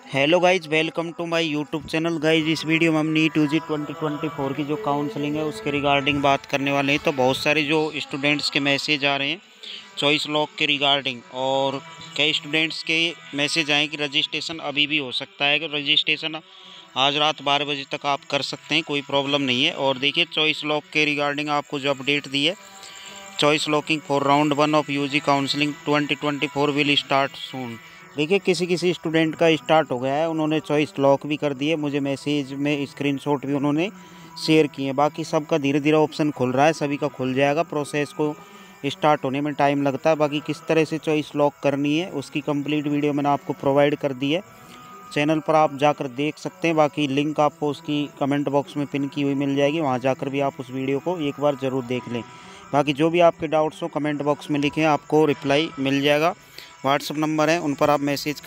Hello guys, welcome to my YouTube channel. Guys, इस video में हम नीट यूजी 2024 की जो काउंसलिंग है उसके रिगार्डिंग बात करने वाले हैं। तो बहुत सारे जो स्टूडेंट्स के मैसेज आ रहे हैं चॉइस लॉक के रिगार्डिंग, और कई स्टूडेंट्स के मैसेज आए कि रजिस्ट्रेशन अभी भी हो सकता है, कि रजिस्ट्रेशन आज रात 12 बजे तक आप कर सकते हैं, कोई प्रॉब्लम नहीं है। और देखिए, चॉइस लॉक के रिगार्डिंग आपको जो अपडेट दी है, choice locking for round 1 of UG counselling 2024 will start soon. देखिए, किसी स्टूडेंट का स्टार्ट हो गया है, उन्होंने चॉइस लॉक भी कर दिए, मुझे मैसेज में स्क्रीनशॉट भी उन्होंने शेयर किए। बाकी सबका धीरे धीरे ऑप्शन खुल रहा है, सभी का खुल जाएगा। प्रोसेस को स्टार्ट होने में टाइम लगता है। बाकी किस तरह से चॉइस लॉक करनी है उसकी कंप्लीट वीडियो मैंने आपको प्रोवाइड कर दी है, चैनल पर आप जाकर देख सकते हैं। बाकी लिंक आपको उसकी कमेंट बॉक्स में पिन की हुई मिल जाएगी, वहाँ जाकर भी आप उस वीडियो को एक बार ज़रूर देख लें। बाकी जो भी आपके डाउट्स हो कमेंट बॉक्स में लिखें, आपको रिप्लाई मिल जाएगा। व्हाट्सएप नंबर है, उन पर आप मैसेज